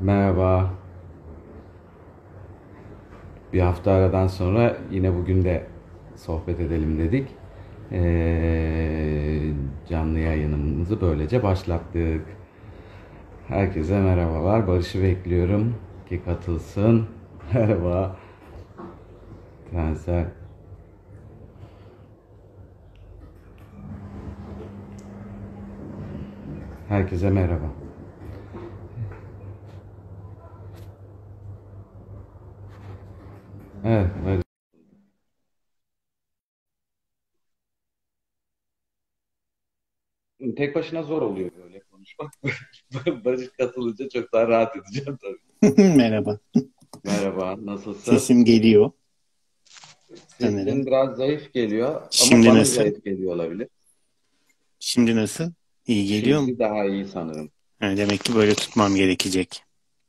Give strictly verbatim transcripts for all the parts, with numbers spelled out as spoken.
Merhaba. Bir hafta aradan sonra yine bugün de sohbet edelim dedik. Ee, canlı yayınımızı böylece başlattık. Herkese merhabalar. Barış'ı bekliyorum ki katılsın. Merhaba. Transfer. Herkese merhaba. Evet, Barış. Tek başına zor oluyor böyle konuşmak. Barış katılınca çok daha rahat edeceğim tabii. Merhaba. Merhaba, nasılsın? Sesim geliyor sanırım. Sesin biraz zayıf geliyor ama Şimdi bana nasıl? zayıf geliyor olabilir. Şimdi nasıl? İyi geliyor mu? Şimdi daha iyi sanırım. Ha, demek ki böyle tutmam gerekecek.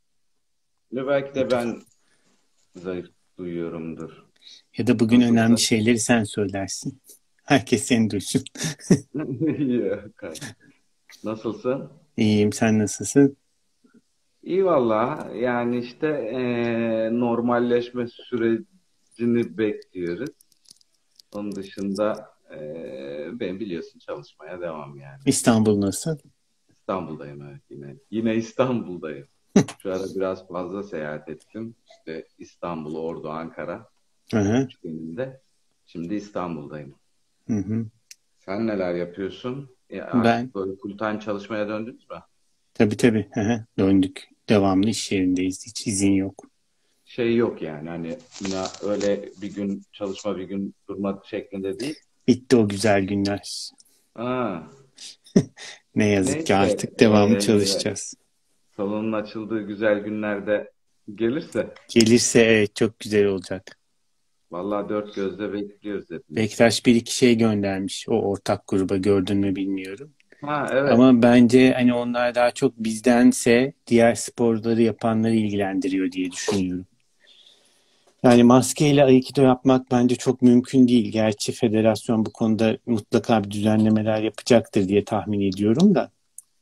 Ve belki de Dur. ben zayıf duyuyorumdur. Ya da bugün önemli Nasılsın? şeyleri sen söylersin. Herkes seni duysun. İyi. Nasılsın? İyiyim, sen nasılsın? İyi valla. Yani işte eee, normalleşme sürecini bekliyoruz. Onun dışında eee ben biliyorsun çalışmaya devam yani. İstanbul nasıl? İstanbul'dayım, evet, yine. Yine İstanbul'dayım. Şu ara biraz fazla seyahat ettim. İşte İstanbul, Ordu, Ankara Hı hı. üçgeninde. Şimdi İstanbul'dayım. Hı hı. Sen neler yapıyorsun? Ya Ben artık böyle full time çalışmaya döndünüz mü? tabii tabii hı hı. Döndük. Devamlı iş yerindeyiz. Hiç izin yok. Şey yok yani, hani yine öyle bir gün çalışma bir gün durma şeklinde değil. Bitti o güzel günler. Ha, Ne yazık ki neyse, artık devamlı eee, çalışacağız. salonun açıldığı güzel günlerde gelirse Gelirse evet, çok güzel olacak. vallahi dört gözle bekliyoruz hepimiz. Bektaş bir iki şey göndermiş o ortak gruba, gördün mü bilmiyorum. Ha, evet. Ama bence hani onlar daha çok bizdense diğer sporları yapanları ilgilendiriyor diye düşünüyorum. Yani maskeyle Aikido yapmak bence çok mümkün değil. Gerçi federasyon bu konuda mutlaka bir düzenlemeler yapacaktır diye tahmin ediyorum da.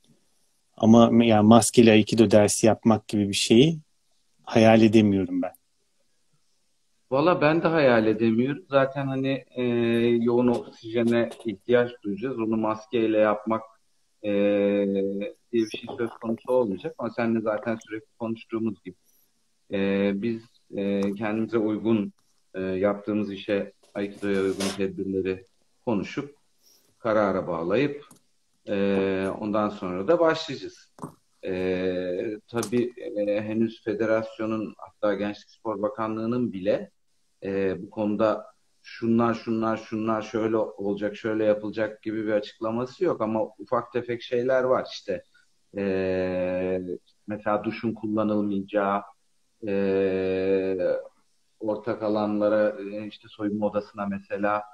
Ama yani maskeli Aikido dersi yapmak gibi bir şeyi hayal edemiyorum ben. Valla ben de hayal edemiyorum. Zaten hani e, yoğun oksijene ihtiyaç duyacağız. Onu maskeyle yapmak e, diye bir şey söz konusu olmayacak. Ama seninle zaten sürekli konuştuğumuz gibi e, biz e, kendimize uygun e, yaptığımız işe, Aikido'ya uygun tedbirleri konuşup karara bağlayıp e, ondan sonra da başlayacağız. E, tabii e, henüz federasyonun, hatta Gençlik Spor Bakanlığı'nın bile e, bu konuda şunlar şunlar şunlar şöyle olacak, şöyle yapılacak gibi bir açıklaması yok, ama ufak tefek şeyler var işte. E, mesela duşun kullanılmayacağı, e, ortak alanlara, e, işte soyunma odasına mesela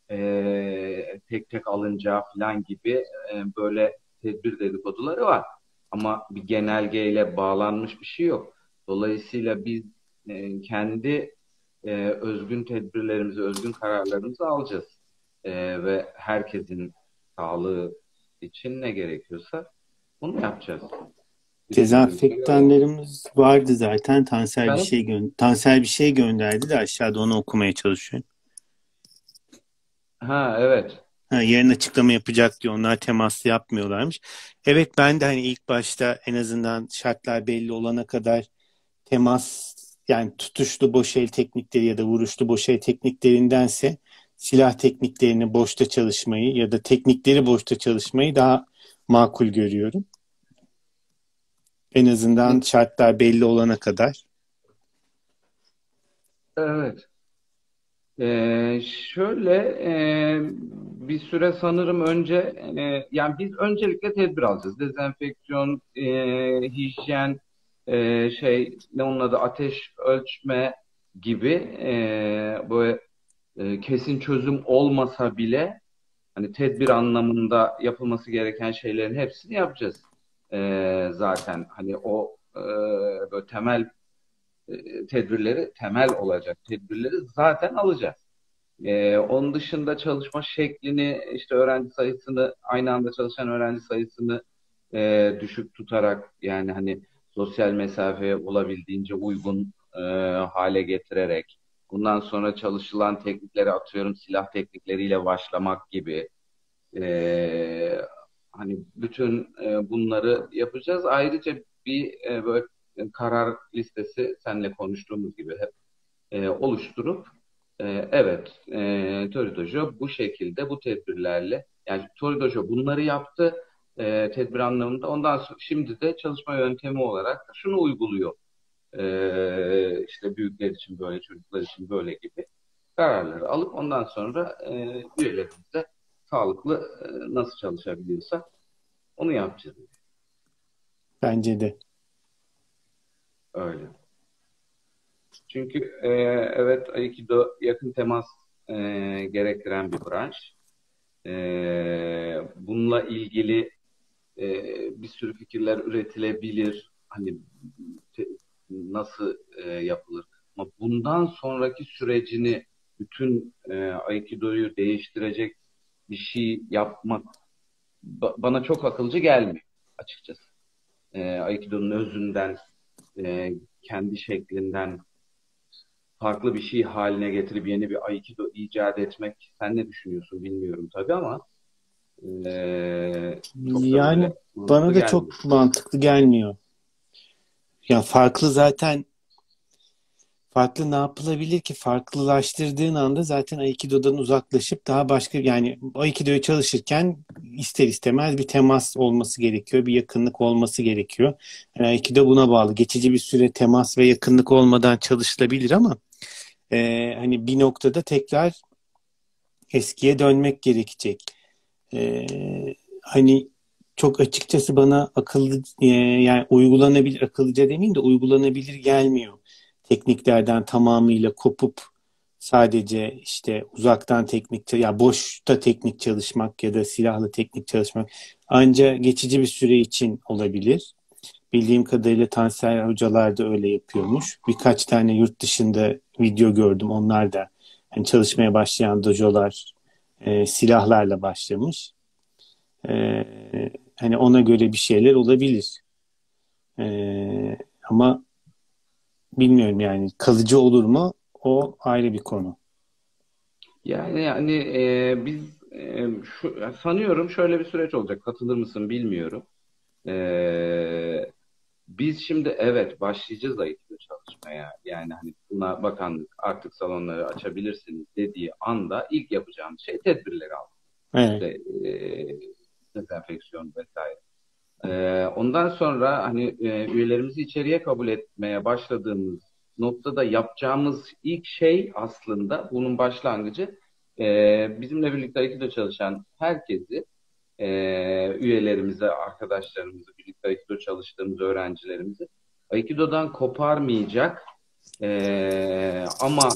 e, tek tek alınacağı falan gibi e, böyle tedbir dedikoduları var. Ama bir genelgeyle bağlanmış bir şey yok. Dolayısıyla biz e, kendi e, özgün tedbirlerimizi, özgün kararlarımızı alacağız. E, ve herkesin sağlığı için ne gerekiyorsa bunu yapacağız. Bir sıkıntı yok. Dezenfektanlarımız vardı zaten. Tansel bir Efendim? şey gö Tansel bir şey gönderdi de aşağıda onu okumaya çalışıyorum. Ha, evet. Ha, yarın açıklama yapacak diyor. Onlar temaslı yapmıyorlarmış. Evet, ben de hani ilk başta en azından şartlar belli olana kadar temas, yani tutuşlu boş el teknikleri ya da vuruşlu boş el tekniklerindense silah tekniklerini boşta çalışmayı ya da teknikleri boşta çalışmayı daha makul görüyorum. En azından şartlar belli olana kadar. Evet. Ee, şöyle e, bir süre sanırım önce e, yani biz öncelikle tedbir alacağız. Dezenfeksiyon, e, hijyen, e, şey ne onun adı, ateş ölçme gibi e, böyle e, kesin çözüm olmasa bile hani tedbir anlamında yapılması gereken şeylerin hepsini yapacağız. E, zaten hani o e, böyle temel e, tedbirleri, temel olacak tedbirleri zaten alacağız. Ee, onun dışında çalışma şeklini, işte öğrenci sayısını, aynı anda çalışan öğrenci sayısını e, düşük tutarak, yani hani sosyal mesafeye olabildiğince uygun e, hale getirerek, bundan sonra çalışılan teknikleri atıyorum silah teknikleriyle başlamak gibi e, hani bütün e, bunları yapacağız. Ayrıca bir e, böyle karar listesi seninle konuştuğumuz gibi hep e, oluşturup e, evet e, Tori Dojo bu şekilde bu tedbirlerle yani Tori Dojo bunları yaptı e, tedbir anlamında. Ondan sonra şimdi de çalışma yöntemi olarak şunu uyguluyor. E, işte büyükler için böyle, çocuklar için böyle gibi kararları alıp ondan sonra e, üyelerimize sağlıklı e, nasıl çalışabiliyorsa onu yapacağız. Bence de. Öyle. Çünkü e, evet Aikido yakın temas e, gerektiren bir branş. E, bununla ilgili e, bir sürü fikirler üretilebilir. Hani te- nasıl e, yapılır? Ama bundan sonraki sürecini bütün e, Aikido'yu değiştirecek bir şey yapmak ba- bana çok akılcı gelmiyor açıkçası. E, Aikido'nun özünden, e, kendi şeklinden farklı bir şey haline getirip yeni bir Aikido icat etmek. Sen ne düşünüyorsun bilmiyorum tabii ama e, çok da Yani böyle mantıklı bana da gelmiyor. çok mantıklı gelmiyor. Ya farklı zaten farklı ne yapılabilir ki? Farklılaştırdığın anda zaten Aikido'dan uzaklaşıp daha başka yani Aikido'yu çalışırken ister istemez bir temas olması gerekiyor. Bir yakınlık olması gerekiyor. Yani Aikido buna bağlı. Geçici bir süre temas ve yakınlık olmadan çalışılabilir ama e, hani bir noktada tekrar eskiye dönmek gerekecek. E, Hani çok açıkçası bana akıllı e, yani uygulanabilir akıllıca demeyeyim de uygulanabilir gelmiyor. Tekniklerden tamamıyla kopup sadece işte uzaktan teknik ya boşta teknik çalışmak ya da silahlı teknik çalışmak ancak geçici bir süre için olabilir. Bildiğim kadarıyla Tansel hocalar da öyle yapıyormuş. Birkaç tane yurt dışında video gördüm. Onlar da hani çalışmaya başlayan dojolar e, silahlarla başlamış. E, Hani ona göre bir şeyler olabilir. E, Ama bilmiyorum yani kalıcı olur mu? O ayrı bir konu. Yani yani e, biz e, şu, sanıyorum şöyle bir süreç olacak. Katılır mısın bilmiyorum. E, Biz şimdi evet başlayacağız Aikido çalışmaya. Yani hani buna bakanlık artık salonları açabilirsiniz dediği anda ilk yapacağımız şey tedbirleri almak. Evet. İşte e, dezenfeksiyon vesaire. E, ondan sonra hani e, üyelerimizi içeriye kabul etmeye başladığımız noktada yapacağımız ilk şey aslında bunun başlangıcı e, bizimle birlikte Aikido çalışan herkesi e, üyelerimize, arkadaşlarımızı, birlikte Aikido çalıştığımız öğrencilerimizi Aikido'dan koparmayacak e, ama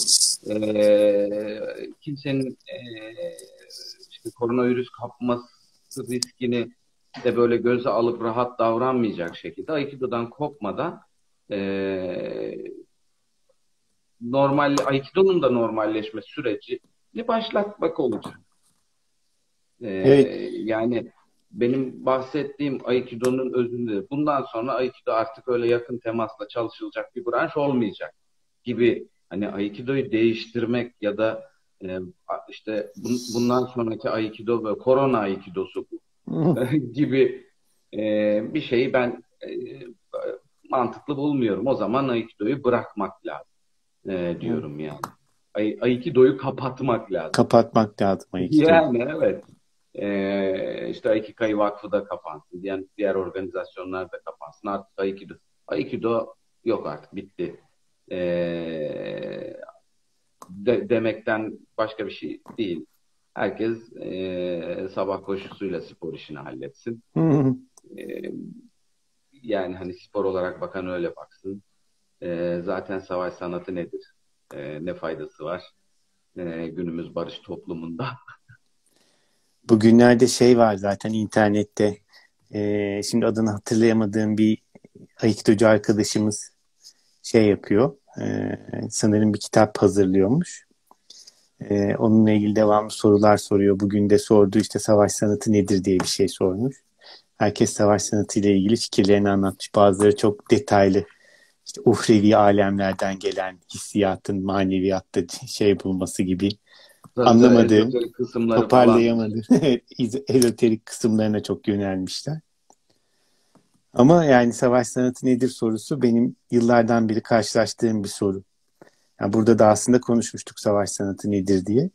e, kimsenin e, işte koronavirüs kapması riskini de böyle göze alıp rahat davranmayacak şekilde Aikido'dan kopmadan e, normal Aikido'nun da normalleşme sürecini başlatmak olacak. Evet. Ee, yani benim bahsettiğim Aikido'nun özünde bundan sonra Aikido artık öyle yakın temasla çalışılacak bir branş olmayacak gibi hani Aikido'yu değiştirmek ya da e, işte bun- bundan sonraki Aikido ve korona Aikido'su bu gibi e, bir şeyi ben e, mantıklı bulmuyorum. O zaman Aikido'yu bırakmak lazım e, diyorum yani. Ai- Aikido'yu kapatmak lazım. Kapatmak lazım Aikido'yu. Yani evet. Ee, işte Aikikai Vakfı da kapansın. Diğer, diğer organizasyonlar da kapansın. Artık Aikido. Aikido yok artık bitti. Ee, de- demekten başka bir şey değil. Herkes ee, sabah koşusuyla spor işini halletsin. Ee, Yani hani spor olarak bakan öyle baksın. Ee, zaten savaş sanatı nedir? Ee, ne faydası var? Ee, günümüz barış toplumunda. Bugünlerde şey var zaten internette. Ee, şimdi adını hatırlayamadığım bir Aikidocu arkadaşımız şey yapıyor. Ee, sanırım bir kitap hazırlıyormuş. Ee, onunla ilgili devamlı sorular soruyor. Bugün de sordu işte savaş sanatı nedir diye bir şey sormuş. Herkes savaş sanatıyla ilgili fikirlerini anlatmış. Bazıları çok detaylı. İşte uhrevi alemlerden gelen hissiyatın maneviyatta şey bulması gibi Tabii tabii, anlamadığım, ezoterik kısımları falan. toparlayamadığım ezoterik kısımlarına çok yönelmişler. Ama yani savaş sanatı nedir sorusu benim yıllardan beri karşılaştığım bir soru. Yani burada da aslında konuşmuştuk savaş sanatı nedir diye.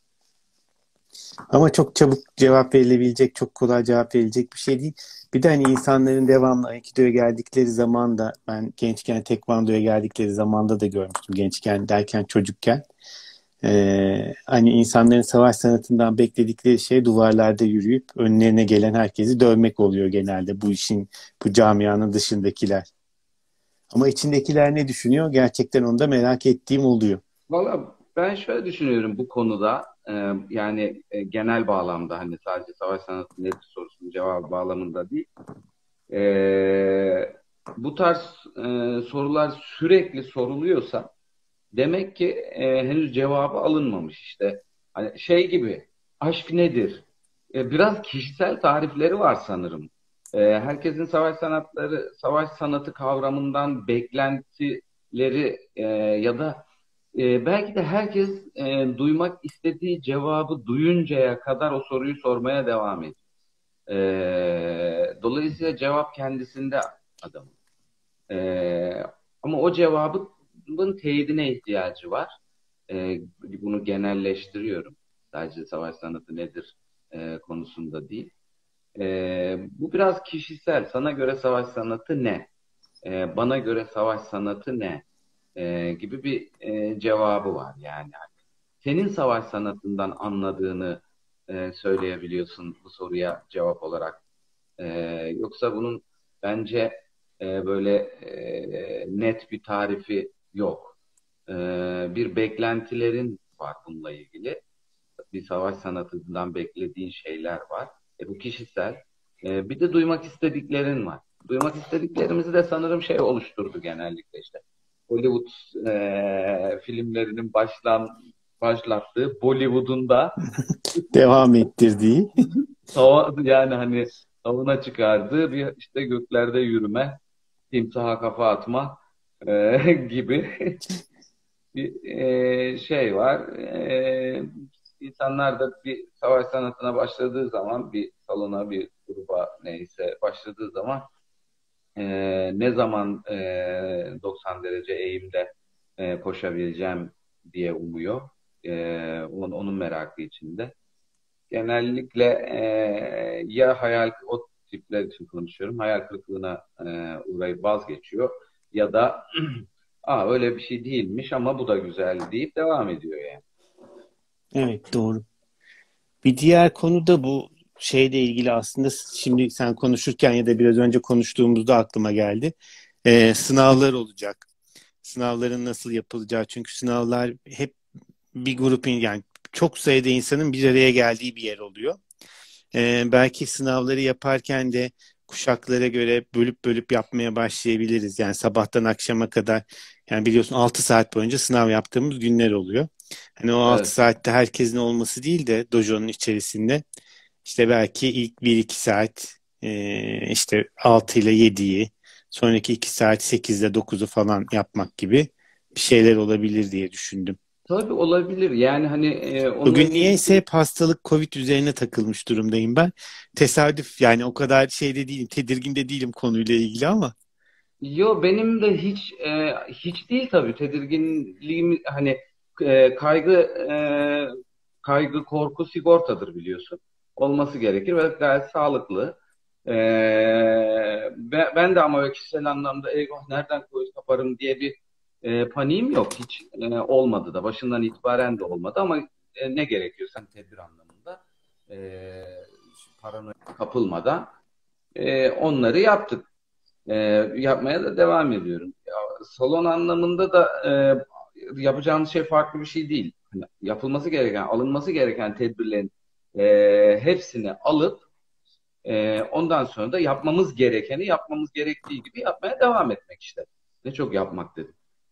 Ama çok çabuk cevap verilebilecek, çok kolay cevap verilecek bir şey değil. Bir de hani insanların devamlı Aikido'ya geldikleri zaman da ben gençken Tekvando'ya geldikleri zamanda da görmüştüm. Gençken derken çocukken. Ee, hani insanların savaş sanatından bekledikleri şey duvarlarda yürüyüp önlerine gelen herkesi dövmek oluyor genelde bu işin, bu camianın dışındakiler. Ama içindekiler ne düşünüyor? Gerçekten onu da merak ettiğim oluyor. Valla ben şöyle düşünüyorum bu konuda. Ee, yani e, genel bağlamda, hani sadece savaş sanatı nedir sorusunun cevabı bağlamında değil. Ee, Bu tarz e, sorular sürekli soruluyorsa demek ki e, henüz cevabı alınmamış işte. Hani şey gibi, aşk nedir? E, biraz kişisel tarifleri var sanırım. E, herkesin savaş sanatları, savaş sanatı kavramından beklentileri e, ya da e, belki de herkes e, duymak istediği cevabı duyuncaya kadar o soruyu sormaya devam ediyor. E, dolayısıyla cevap kendisinde adamın. E, Ama o cevabın teyidine ihtiyacı var. E, Bunu genelleştiriyorum. Sadece savaş sanatı nedir e, konusunda değil. E, bu biraz kişisel. Sana göre savaş sanatı ne? E, bana göre savaş sanatı ne? E, gibi bir e, cevabı var yani. Senin savaş sanatından anladığını e, söyleyebiliyorsun bu soruya cevap olarak. E, Yoksa bunun bence e, böyle e, net bir tarifi yok. E, Bir beklentilerin var bununla ilgili. Bir savaş sanatından beklediğin şeyler var. E, bu kişisel. E, bir de duymak istediklerin var. Duymak istediklerimizi de sanırım şey oluşturdu genellikle işte. Hollywood e, filmlerinin başlan başlattığı Bollywood'un da Devam ettirdiği. tava, yani hani tavına çıkardığı bir işte göklerde yürüme, timsaha kafa atma e, gibi bir e, şey var. E, insanlar da bir savaş sanatına başladığı zaman, bir salona, bir gruba neyse başladığı zaman e, ne zaman e, doksan derece eğimde e, koşabileceğim diye umuyor. E, onun, onun merakı içinde. Genellikle e, ya hayal, o tipler için konuşuyorum, hayal kırıklığına e, uğrayıp vazgeçiyor ya da aa öyle bir şey değilmiş ama bu da güzel deyip devam ediyor yani. Evet, doğru. Bir diğer konu da bu şeyle ilgili aslında şimdi sen konuşurken ya da biraz önce konuştuğumuzda aklıma geldi. Ee, sınavlar olacak. Sınavların nasıl yapılacağı. Çünkü sınavlar hep bir grupun yani çok sayıda insanın bir araya geldiği bir yer oluyor. Ee, belki sınavları yaparken de kuşaklara göre bölüp bölüp yapmaya başlayabiliriz. Yani sabahtan akşama kadar yani biliyorsun altı saat boyunca sınav yaptığımız günler oluyor. Hani o altı Evet. saatte herkesin olması değil de dojonun içerisinde işte belki ilk bir iki saat e, işte altı ile yediyi sonraki iki saat sekiz ile dokuzu falan yapmak gibi bir şeyler olabilir diye düşündüm. Tabii olabilir. Yani hani e, onunla Bugün ilgili bir niyeyse şey. hep hastalık Covid üzerine takılmış durumdayım ben. Tesadüf yani o kadar şeyde değilim, tedirgin de değilim konuyla ilgili ama. Yo, benim de hiç e, hiç değil tabii, tedirginliğim hani e, kaygı e, kaygı korku sigortadır biliyorsun. Olması gerekir ve gayet sağlıklı. E, be- Ben de ama öyle kişisel anlamda eyvah nereden koyuz kaparım diye bir e, paniğim yok. Hiç e, olmadı da başından itibaren de olmadı ama e, ne gerekiyorsa tedbir anlamında e, paranoya kapılmadan e, onları yaptık. E, Yapmaya da devam ediyorum. Ya, salon anlamında da e, yapacağımız şey farklı bir şey değil. Hani yapılması gereken, alınması gereken tedbirlerin e, hepsini alıp e, ondan sonra da yapmamız gerekeni yapmamız gerektiği gibi yapmaya devam etmek işte. Ne çok yapmak dedim.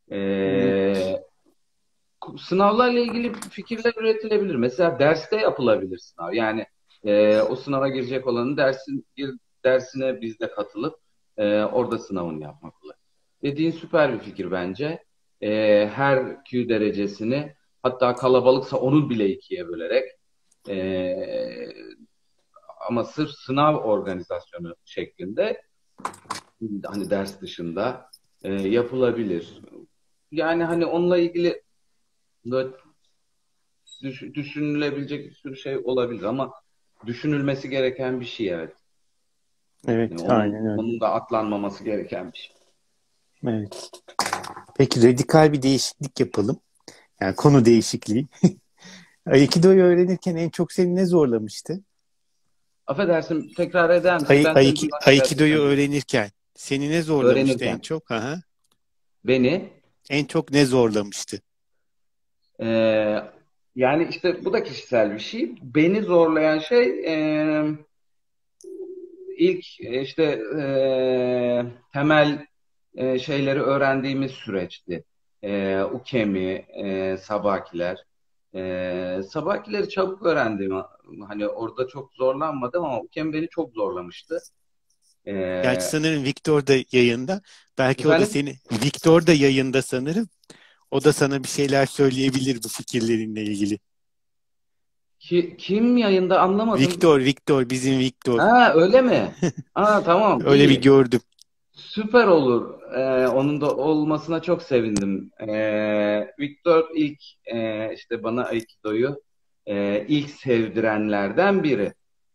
E, Sınavlarla ilgili fikirler üretilebilir. Mesela derste yapılabilir sınav. Yani e, o sınava girecek olanın dersin dersine biz de katılıp e, orada sınavını yapmak olay. Dediğin süper bir fikir bence. E, her Q derecesini, hatta kalabalıksa onun bile ikiye bölerek, e, ama sırf sınav organizasyonu şeklinde, hani ders dışında e, yapılabilir. Yani hani onunla ilgili böyle düş- düşünülebilecek bir sürü şey olabilir ama düşünülmesi gereken bir şey, evet. Yani Evet, onun aynen öyle. onun da atlanmaması gereken bir şey. Evet. Peki radikal bir değişiklik yapalım. Yani konu değişikliği. Aikido'yu öğrenirken en çok seni ne zorlamıştı? Affedersin, tekrar eder misin? Ai- Ben seni Aiki- duymak Aikido'yu gerçekten zor. öğrenirken seni ne zorlamıştı en Öğrenirken çok? Aha. beni, En çok ne zorlamıştı? e, yani işte bu da kişisel bir şey. Beni zorlayan şey, e, ilk e, işte e, temel e, şeyleri öğrendiğimiz süreçti. E, ukemi, e, sabakiler. E, sabakileri çabuk öğrendim. Hani orada çok zorlanmadım ama ukemi beni çok zorlamıştı. E, Gerçi sanırım Victor da yayında. Belki o da efendim? seni... Victor da yayında sanırım. O da sana bir şeyler söyleyebilir bu fikirlerinle ilgili. Ki, kim yayında, anlamadım. Victor, Victor, bizim Victor. Ha, öyle mi? Ha, tamam, Öyle bir iyi. gördüm. Süper olur. Ee, onun da olmasına çok sevindim. Ee, Victor ilk e, işte bana Aikido'yu e, ilk sevdirenlerden biri.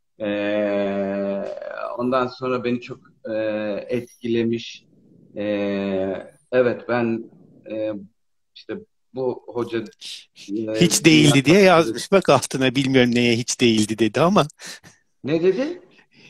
Ee, ondan sonra beni çok e, etkilemiş. Ee, evet, ben e, işte bu hoca e, Hiç dünya değildi diye tatlısı. yazmış. Bak altına bilmiyorum neye hiç değildi dedi ama Ne dedi?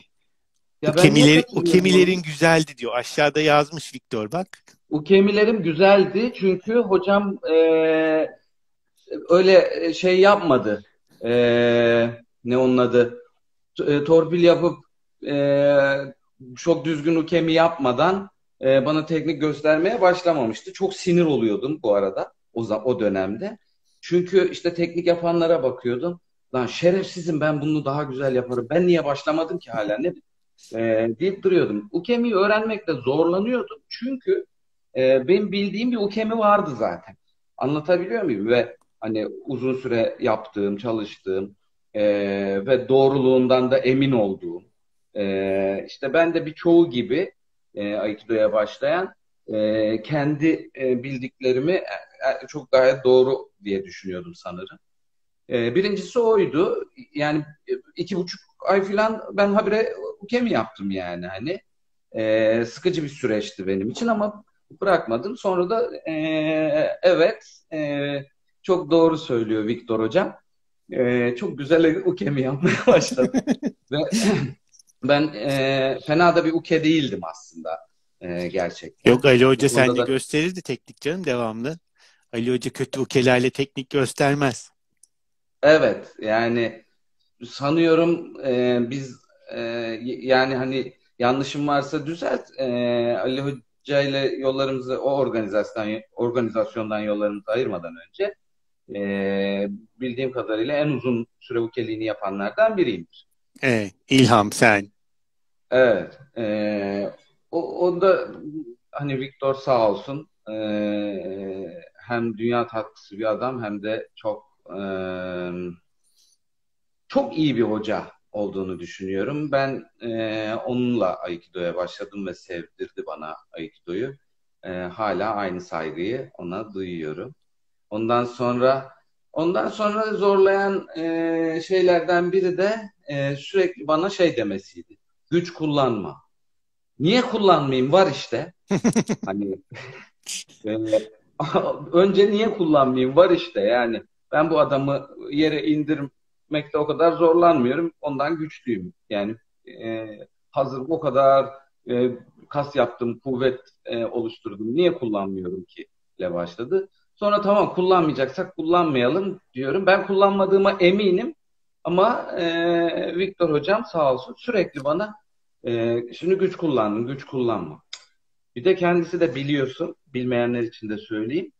o Ya ben niye kemileri, o kaçırıyorum onu? kemilerin güzeldi diyor. Aşağıda yazmış Victor bak. Ukemilerim güzeldi çünkü hocam e, öyle şey yapmadı. E, ne onun adı? T- e, torpil yapıp e, çok düzgün ukemi yapmadan e, bana teknik göstermeye başlamamıştı. Çok sinir oluyordum bu arada o, za- o dönemde. Çünkü işte teknik yapanlara bakıyordum. Lan şerefsizim, ben bunu daha güzel yaparım. Ben niye başlamadım ki hala, ne e, deyip duruyordum. Ukemi'yi öğrenmekte zorlanıyordum. Çünkü e, benim bildiğim bir ukemi vardı zaten. Anlatabiliyor muyum? Ve hani uzun süre yaptığım, çalıştığım e, ve doğruluğundan da emin olduğum. E, işte ben de birçoğu gibi e, Aikido'ya başlayan e, kendi e, bildiklerimi e, e, çok gayet doğru diye düşünüyordum sanırım. E, birincisi oydu. Yani e, iki buçuk ay falan ben habire ukemi yaptım yani hani. E, sıkıcı bir süreçti benim için ama bırakmadım. Sonra da e, evet, e, çok doğru söylüyor Viktor hocam. E, çok güzel ukemi yapmaya başladım. Ve ben e, fena da bir uke değildim aslında, e, Yok gerçekten. Ali Bu Hoca konuda sende da gösterirdi teknik canım devamlı. Ali Hoca kötü ukelerle teknik göstermez. evet, yani sanıyorum e, biz e, yani hani yanlışım varsa düzelt. E, Ali Hoca ile yollarımızı o organizasyondan organizasyondan yollarımızı ayırmadan önce e, bildiğim kadarıyla en uzun süre ukeliğini yapanlardan biriyimdir. Evet, İlham sen. Evet. E, o, o da hani Viktor sağ olsun, e, hem dünya tatlısı bir adam hem de çok e, çok iyi bir hoca olduğunu düşünüyorum. Ben e, onunla Aikido'ya başladım ve sevdirdi bana Aikido'yu. E, hala aynı saygıyı ona duyuyorum. Ondan sonra ondan sonra zorlayan e, şeylerden biri de e, sürekli bana şey demesiydi. Güç kullanma. Niye kullanmayayım? Var işte. Hani e, önce niye kullanmayayım? Var işte yani. Ben bu adamı yere indirmekte o kadar zorlanmıyorum. Ondan güçlüyüm. Yani e, hazır o kadar e, kas yaptım, kuvvet e, oluşturdum. Niye kullanmıyorum ki? ile başladı. Sonra tamam, kullanmayacaksak kullanmayalım diyorum. Ben kullanmadığıma eminim. Ama e, Viktor hocam sağ olsun sürekli bana e, şimdi güç kullandın, güç kullanma. Bir de kendisi de biliyorsun, bilmeyenler için de söyleyeyim.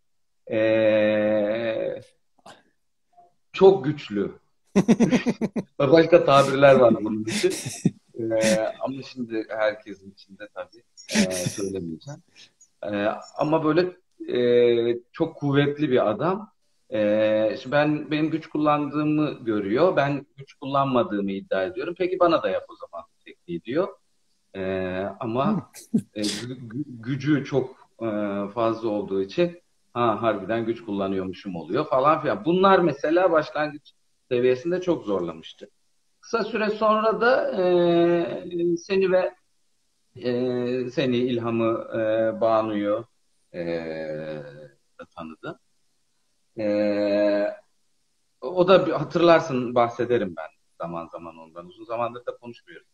Ee, çok güçlü. Başka tabirler var bunun için. Ee, ama şimdi herkesin içinde tabii ee, söylemeyeceğim. Ee, ama böyle ee, çok kuvvetli bir adam. Ee, şimdi ben benim güç kullandığımı görüyor. Ben güç kullanmadığımı iddia ediyorum. Peki bana da yap o zaman tekniği diyor. Ee, ama e, gü- gü- gücü çok e, fazla olduğu için ha harbiden güç kullanıyormuşum oluyor falan filan. Bunlar mesela başlangıç seviyesinde çok zorlamıştı. Kısa süre sonra da e, seni ve e, seni İlham'ı, e, Banu'yu e, da tanıdı. E, O da bir- hatırlarsın bahsederim ben zaman zaman ondan. Uzun zamandır da konuşmuyoruz.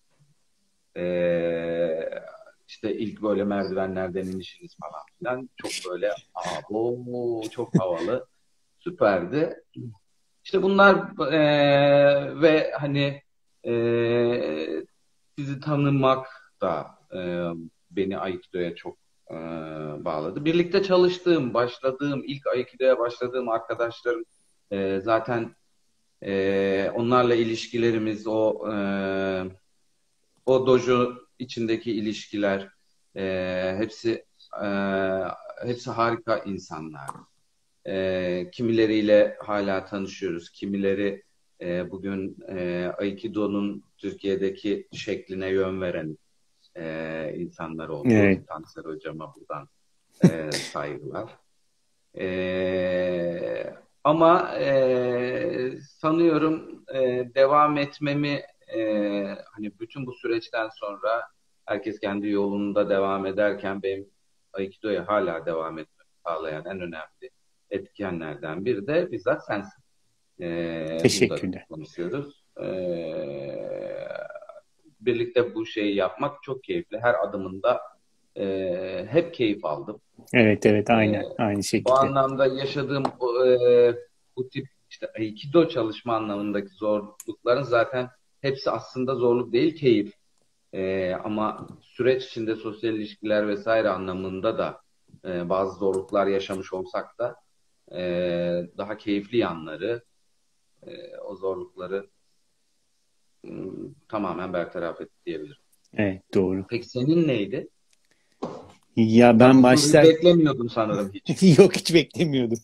Ee, işte ilk böyle merdivenlerden inişiniz falan filan çok böyle abo çok havalı süperdi. İşte bunlar ee, ve hani ee, sizi tanımak da ee, beni Aikido'ya çok ee, bağladı. Birlikte çalıştığım, başladığım, ilk Aikido'ya başladığım arkadaşlarım ee, zaten ee, onlarla ilişkilerimiz o ee, o dojo içindeki ilişkiler e, hepsi e, hepsi harika insanlar. E, kimileriyle hala tanışıyoruz. Kimileri e, bugün e, Aikido'nun Türkiye'deki şekline yön veren e, insanlar oldu. Evet. Tansel hocama buradan e, saygılar. E, ama e, sanıyorum e, devam etmemi e, hani bütün bu süreçten sonra herkes kendi yolunda devam ederken benim Aikido'ya hala devam etmemi sağlayan en önemli etkenlerden biri de bizzat sensin. E, bunu da Teşekkürler. konuşuyoruz. E, birlikte bu şeyi yapmak çok keyifli. Her adımında e, hep keyif aldım. Evet, evet, Ee, aynen. Aynı Bu şekilde. anlamda yaşadığım e, bu tip işte Aikido çalışma anlamındaki zorlukların zaten hepsi aslında zorluk değil, keyif. Ee, ama süreç içinde sosyal ilişkiler vesaire anlamında da e, bazı zorluklar yaşamış olsak da e, daha keyifli yanları, e, o zorlukları m, tamamen bertaraf etti diyebilirim. Evet, doğru. Peki senin neydi? Ya Ben ben bu soruyu başlar beklemiyordum sanırım hiç. yok, hiç beklemiyordum.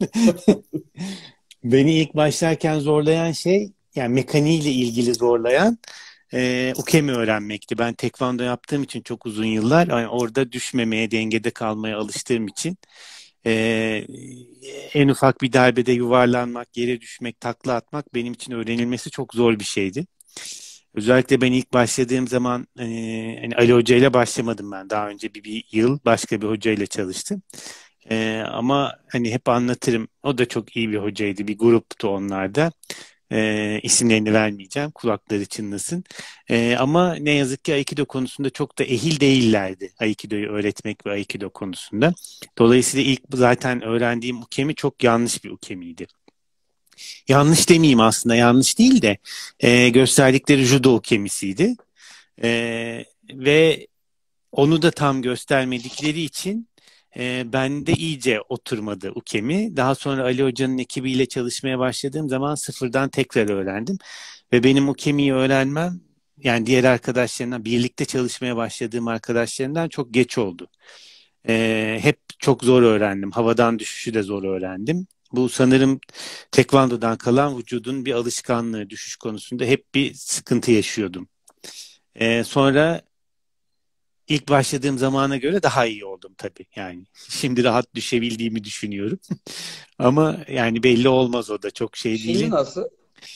Beni ilk başlarken zorlayan şey, yani mekaniğiyle ilgili zorlayan e, ukemi öğrenmekti. Ben tekvando yaptığım için çok uzun yıllar, yani orada düşmemeye, dengede kalmaya alıştığım için e, en ufak bir darbede yuvarlanmak, yere düşmek, takla atmak benim için öğrenilmesi çok zor bir şeydi. Özellikle ben ilk başladığım zaman e, hani Ali Hoca ile başlamadım ben. Daha önce bir, bir yıl başka bir hoca ile çalıştım. E, ama hani hep anlatırım. O da çok iyi bir hocaydı. Bir gruptu onlar da. E, isimlerini vermeyeceğim. Kulakları çınlasın. E, ama ne yazık ki Aikido konusunda çok da ehil değillerdi. Aikido'yu öğretmek ve Aikido konusunda. Dolayısıyla ilk zaten öğrendiğim ukemi çok yanlış bir ukemiydi. Yanlış demeyeyim, aslında yanlış değil de e, gösterdikleri judo kemisiydi. E, ve onu da tam göstermedikleri için e, bende iyice oturmadı ukemi. Daha sonra Ali Hoca'nın ekibiyle çalışmaya başladığım zaman sıfırdan tekrar öğrendim. Ve benim ukemiyi öğrenmem, yani diğer arkadaşlarımdan, birlikte çalışmaya başladığım arkadaşlarımdan çok geç oldu. Ee, hep çok zor öğrendim. Havadan düşüşü de zor öğrendim. Bu sanırım tekvandodan kalan vücudun bir alışkanlığı, düşüş konusunda hep bir sıkıntı yaşıyordum. Ee, sonra ilk başladığım zamana göre daha iyi oldum tabii. Yani şimdi rahat düşebildiğimi düşünüyorum. Ama yani belli olmaz, o da çok şey Şimdi değil. nasıl?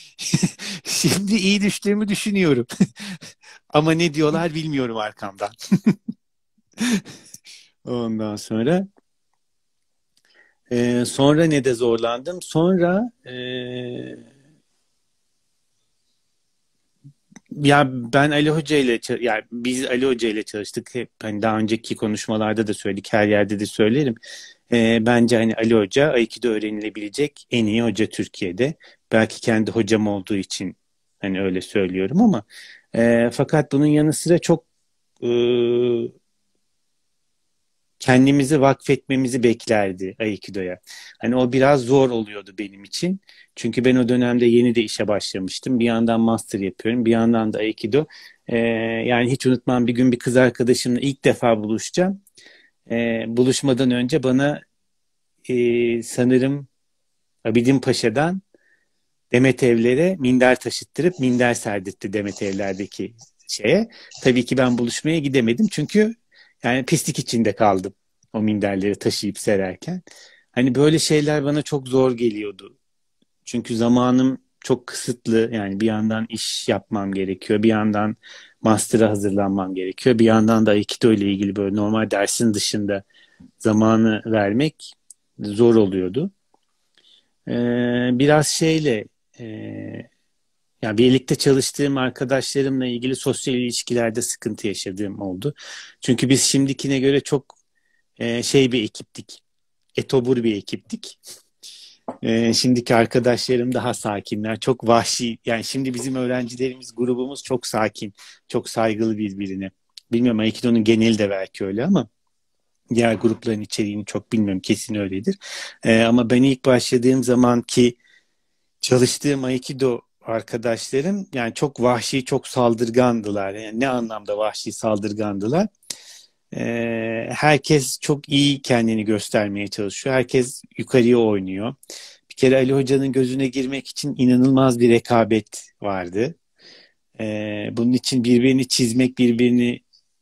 Şimdi iyi düştüğümü düşünüyorum. Ama ne diyorlar bilmiyorum arkamdan. Ondan sonra e, sonra ne de zorlandım. Sonra e, ya ben Ali Hoca ile ça- yani biz Ali Hoca ile çalıştık. Hep hani daha önceki konuşmalarda da söyledik, her yerde de söylerim. E, bence hani Ali Hoca Aikido öğrenilebilecek en iyi hoca Türkiye'de. Belki kendi hocam olduğu için hani öyle söylüyorum ama e, fakat bunun yanı sıra çok e, kendimizi vakfetmemizi beklerdi Aikido'ya. Hani o biraz zor oluyordu benim için. Çünkü ben o dönemde yeni de işe başlamıştım. Bir yandan master yapıyorum, bir yandan da Aikido. Ee, Yani hiç unutmam, bir gün bir kız arkadaşımla ilk defa buluşacağım. Ee, buluşmadan önce bana e, sanırım Abidin Paşa'dan Demet Evler'e minder taşıttırıp minder serdirtti Demet Evler'deki şeye. Tabii ki ben buluşmaya gidemedim çünkü yani pislik içinde kaldım o minderleri taşıyıp sererken. Hani böyle şeyler bana çok zor geliyordu. Çünkü zamanım çok kısıtlı. Yani bir yandan iş yapmam gerekiyor. Bir yandan master'a hazırlanmam gerekiyor. Bir yandan da Aikido ile ilgili böyle normal dersin dışında zamanı vermek zor oluyordu. Ee, biraz şeyle e, yani birlikte çalıştığım arkadaşlarımla ilgili sosyal ilişkilerde sıkıntı yaşadığım oldu. Çünkü biz şimdikine göre çok e, şey bir ekiptik. Etobur bir ekiptik. Ee, şimdiki arkadaşlarım daha sakinler, çok vahşi. Yani şimdi bizim öğrencilerimiz, grubumuz çok sakin, çok saygılı birbirine. Bilmiyorum, Aikido'nun geneli de belki öyle ama diğer grupların içeriğini çok bilmiyorum, kesin öyledir. Ee, ama ben ilk başladığım zamanki çalıştığım Aikido arkadaşlarım yani çok vahşi, çok saldırgandılar. Yani ne anlamda vahşi, saldırgandılar? Ee, herkes çok iyi kendini göstermeye çalışıyor. Herkes yukarıya oynuyor. Bir kere Ali Hoca'nın gözüne girmek için inanılmaz bir rekabet vardı. Ee, bunun için birbirini çizmek, birbirini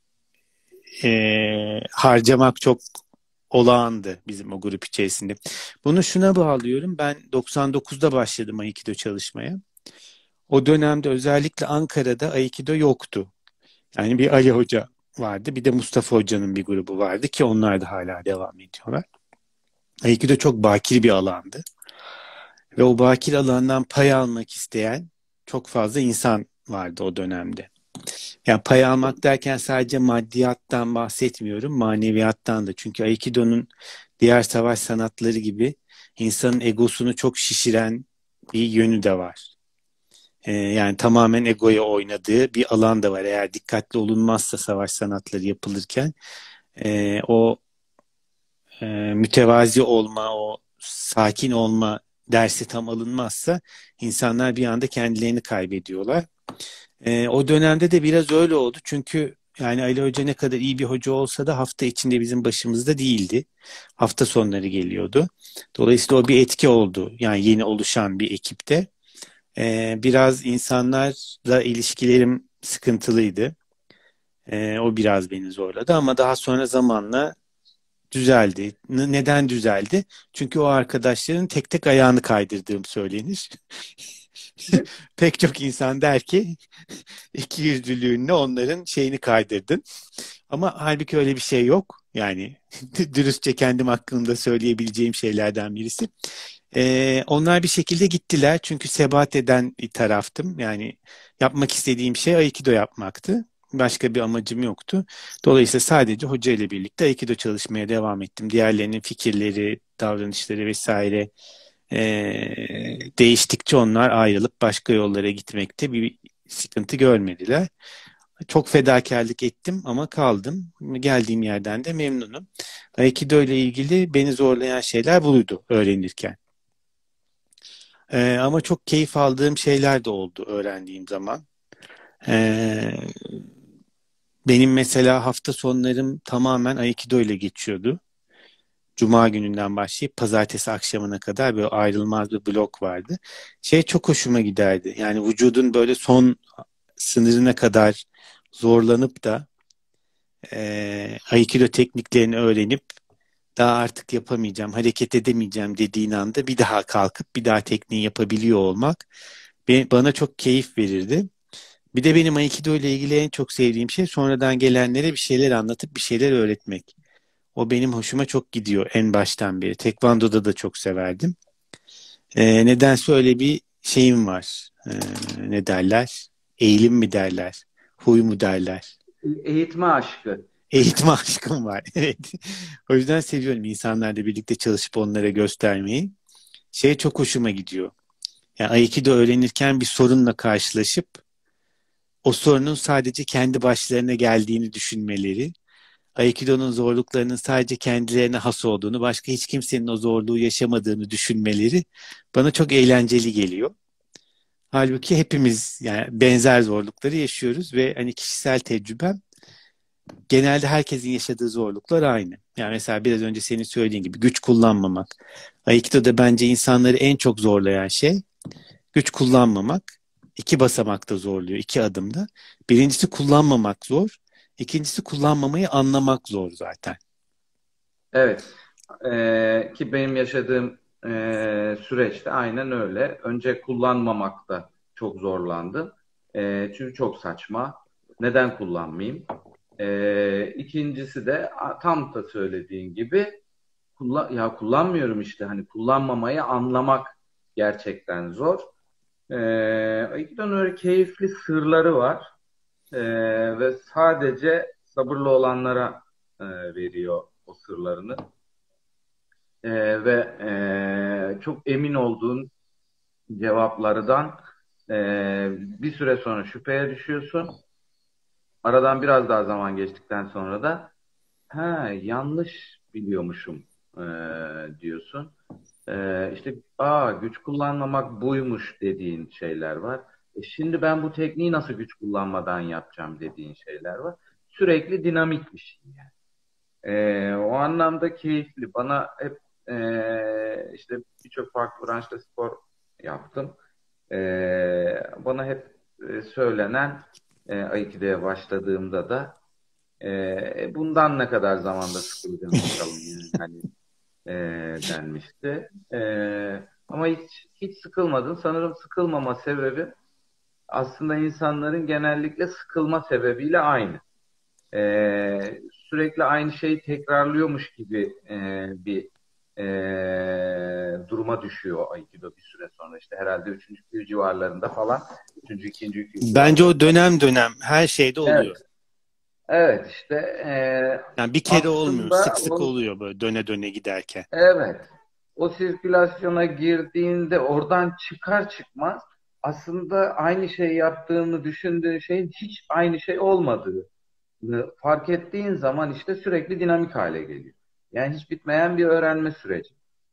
e, harcamak çok olağandı bizim o grup içerisinde. Bunu şuna bağlıyorum. Ben doksan dokuzda başladım Aikido çalışmaya. O dönemde özellikle Ankara'da Aikido yoktu. Yani bir Ali Hoca vardı, bir de Mustafa Hoca'nın bir grubu vardı ki onlar da hala devam ediyorlar. Aikido çok bakir bir alandı. Ve o bakir alandan pay almak isteyen çok fazla insan vardı o dönemde. Yani pay almak derken sadece maddiyattan bahsetmiyorum, maneviyattan da. Çünkü Aikido'nun diğer savaş sanatları gibi insanın egosunu çok şişiren bir yönü de var. Ee, yani tamamen egoya oynadığı bir alan da var. Eğer dikkatli olunmazsa savaş sanatları yapılırken e, o e, mütevazi olma, o sakin olma dersi tam alınmazsa insanlar bir anda kendilerini kaybediyorlar. E, o dönemde de biraz öyle oldu. Çünkü yani Ali Hoca ne kadar iyi bir hoca olsa da hafta içinde bizim başımızda değildi. Hafta sonları geliyordu. Dolayısıyla o bir etki oldu. Yani yeni oluşan bir ekipte. E, biraz insanlarla ilişkilerim sıkıntılıydı. E, o biraz beni zorladı ama daha sonra zamanla düzeldi. N- neden düzeldi? Çünkü o arkadaşların tek tek ayağını kaydırdığım söylenir. Pek çok insan der ki ikiyüzlülüğünle onların şeyini kaydırdın. Ama halbuki öyle bir şey yok. Yani dürüstçe kendim hakkında söyleyebileceğim şeylerden birisi. Ee, onlar bir şekilde gittiler. Çünkü sebat eden bir taraftım. Yani yapmak istediğim şey Aikido yapmaktı. Başka bir amacım yoktu. Dolayısıyla sadece hoca ile birlikte Aikido çalışmaya devam ettim. Diğerlerinin fikirleri, davranışları vesaire ee, değiştikçe onlar ayrılıp başka yollara gitmekte bir sıkıntı görmediler. Çok fedakarlık ettim ama kaldım. Geldiğim yerden de memnunum. Aikido ile ilgili beni zorlayan şeyler buydu öğrenirken. Ee, ama çok keyif aldığım şeyler de oldu öğrendiğim zaman. Ee, Benim mesela hafta sonlarım tamamen Aikido ile geçiyordu. Cuma gününden başlayıp pazartesi akşamına kadar böyle ayrılmaz bir blok vardı. Şey çok hoşuma giderdi. Yani vücudun böyle son sınırına kadar zorlanıp da e, Aikido tekniklerini öğrenip daha artık yapamayacağım, hareket edemeyeceğim dediğin anda bir daha kalkıp bir daha tekniği yapabiliyor olmak be- bana çok keyif verirdi. Bir de benim Aikido ile ilgili en çok sevdiğim şey sonradan gelenlere bir şeyler anlatıp bir şeyler öğretmek. O benim hoşuma çok gidiyor en baştan beri. Tekvando'da da çok severdim. Ee, nedense öyle bir şeyim var. Ee, ne derler? Eğilim mi derler? Huy mu derler? Eğitme aşkı. Eğitme aşkım var. Evet. O yüzden seviyorum insanlarla birlikte çalışıp onlara göstermeyi. Şey çok hoşuma gidiyor. Yani Aikido öğrenirken bir sorunla karşılaşıp o sorunun sadece kendi başlarına geldiğini düşünmeleri, Aikido'nun zorluklarının sadece kendilerine has olduğunu, başka hiç kimsenin o zorluğu yaşamadığını düşünmeleri bana çok eğlenceli geliyor. Halbuki hepimiz yani benzer zorlukları yaşıyoruz ve hani kişisel tecrübem genelde herkesin yaşadığı zorluklar aynı. Yani mesela biraz önce senin söylediğin gibi güç kullanmamak. Aikido'da bence insanları en çok zorlayan şey güç kullanmamak. İki basamakta zorluyor, iki adımda. Birincisi kullanmamak zor. İkincisi kullanmamayı anlamak zor zaten. Evet. Ee, ki benim yaşadığım e, süreçte aynen öyle. Önce kullanmamakta çok zorlandım. Ee, çünkü çok saçma. Neden kullanmayayım? Ee, ikincisi de a- tam da söylediğin gibi kullan ya kullanmıyorum işte hani kullanmamayı anlamak gerçekten zor. Ee, Aikido'nun öyle keyifli sırları var. Ee, ve sadece sabırlı olanlara e, veriyor o sırlarını. Ee, ve e, çok emin olduğun cevaplardan e, bir süre sonra şüpheye düşüyorsun. Aradan biraz daha zaman geçtikten sonra da ha yanlış biliyormuşum e, diyorsun. E, işte aa güç kullanmamak buymuş dediğin şeyler var. E, şimdi ben bu tekniği nasıl güç kullanmadan yapacağım dediğin şeyler var. Sürekli dinamik bir şey yani. E, o anlamda keyifli. Bana hep e, işte birçok farklı branşta spor yaptım. E, bana hep e, söylenen e, Aikido'ya başladığımda da e, bundan ne kadar zamanda sıkılacaksın bakalım yani hani e, denmişti. E, ama hiç hiç sıkılmadın. Sanırım sıkılmama sebebi aslında insanların genellikle sıkılma sebebiyle aynı. E, sürekli aynı şeyi tekrarlıyormuş gibi e, bir e, duruma düşüyor Aikido bir süre sonra. İşte herhalde üçüncü kü civarlarında falan. Üçüncü, ikinci kü Bence o civarlarında. dönem dönem her şeyde oluyor. Evet. Evet işte e, Yani bir kere olmuyor, sık aslında sık o oluyor böyle döne döne giderken. evet o sirkülasyona girdiğinde oradan çıkar çıkmaz aslında aynı şey yaptığını düşündüğün şeyin hiç aynı şey olmadığını fark ettiğin zaman işte sürekli dinamik hale geliyor. Yani hiç bitmeyen bir öğrenme süreci.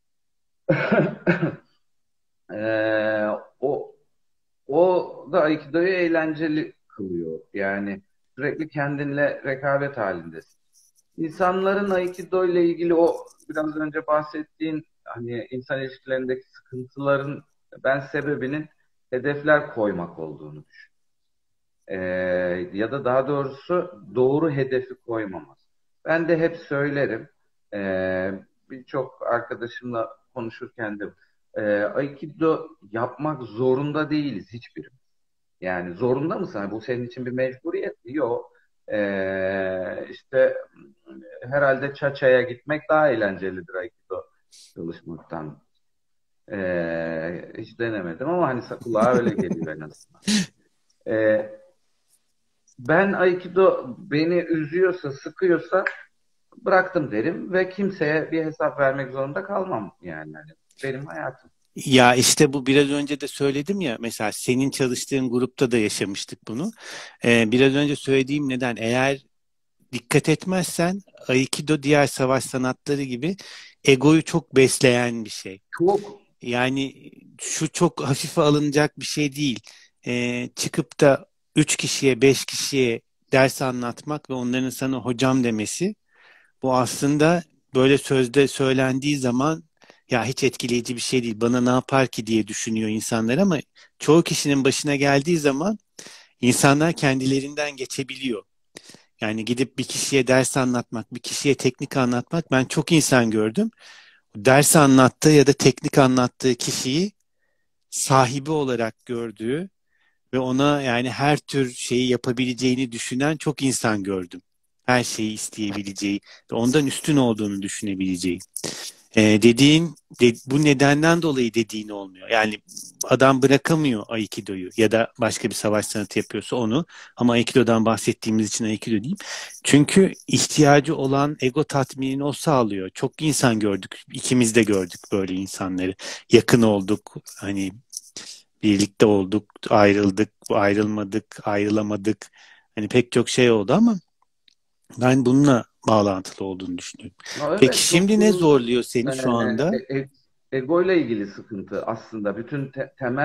Ee, o o da Aikido'yu eğlenceli kılıyor. Yani sürekli kendinle rekabet halindesin. İnsanların Aikido ile ilgili o biraz önce bahsettiğin hani insan ilişkilerindeki sıkıntıların ben sebebinin hedefler koymak olduğunu düşünüyorum. Ee, ya da daha doğrusu doğru hedefi koymamak. Ben de hep söylerim. Ee, birçok arkadaşımla konuşurken de e, Aikido yapmak zorunda değiliz hiçbirimiz. Yani zorunda mısın? Bu senin için bir mecburiyet mi? Yok. Ee, işte herhalde Çaça'ya gitmek daha eğlencelidir Aikido çalışmaktan. Ee, hiç denemedim ama hani kulağa öyle geliyor en azından. Ee, ben Aikido beni üzüyorsa, sıkıyorsa bıraktım derim ve kimseye bir hesap vermek zorunda kalmam yani. Hani benim hayatım. Ya işte bu biraz önce de söyledim ya, mesela senin çalıştığın grupta da yaşamıştık bunu. Ee, biraz önce söylediğim neden, eğer dikkat etmezsen Aikido diğer savaş sanatları gibi egoyu çok besleyen bir şey. Çok Yani şu çok hafife alınacak bir şey değil. Ee, çıkıp da üç kişiye, beş kişiye ders anlatmak ve onların sana hocam demesi, bu aslında böyle sözde söylendiği zaman ya hiç etkileyici bir şey değil, bana ne yapar ki diye düşünüyor insanlar, ama çoğu kişinin başına geldiği zaman insanlar kendilerinden geçebiliyor. Yani gidip bir kişiye ders anlatmak, bir kişiye teknik anlatmak, ben çok insan gördüm. Ders anlattığı ya da teknik anlattığı kişiyi sahibi olarak gördüğü ve ona yani her tür şeyi yapabileceğini düşünen çok insan gördüm. Her şeyi isteyebileceği ve ondan üstün olduğunu düşünebileceği. Ee, dediğin de, bu nedenden dolayı dediğin olmuyor. Yani adam bırakamıyor Aikido'yu ya da başka bir savaş sanatı yapıyorsa onu, ama Aikido'dan bahsettiğimiz için Aikido diyeyim. Çünkü ihtiyacı olan ego tatminini o sağlıyor. Çok insan gördük. İkimiz de gördük böyle insanları. Yakın olduk. Hani birlikte olduk, ayrıldık, ayrılmadık, ayrılamadık. Hani pek çok şey oldu ama ben bununla bağlantılı olduğunu düşünüyorum. ama Peki evet çok şimdi ne bunun zorluyor e, seni şu anda? e, e- ego ile ilgili sıkıntı aslında bütün te- temel